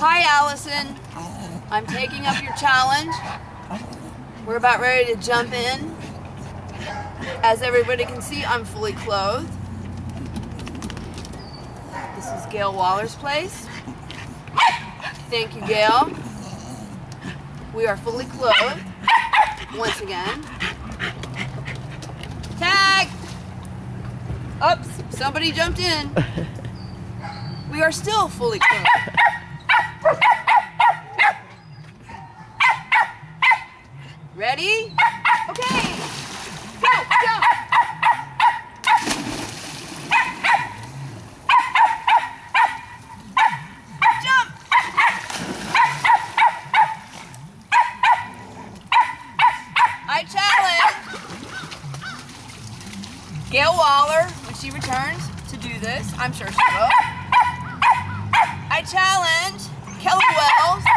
Hi, Allison. I'm taking up your challenge. We're about ready to jump in. As everybody can see, I'm fully clothed. This is Gail Waller's place. Thank you, Gail. We are fully clothed. Once again. Tag! Oops, somebody jumped in. We are still fully clothed. Ready? Okay. Go, jump. Jump. I challenge Gail Waller, when she returns, to do this. I'm sure she will. I challenge Kelly Wells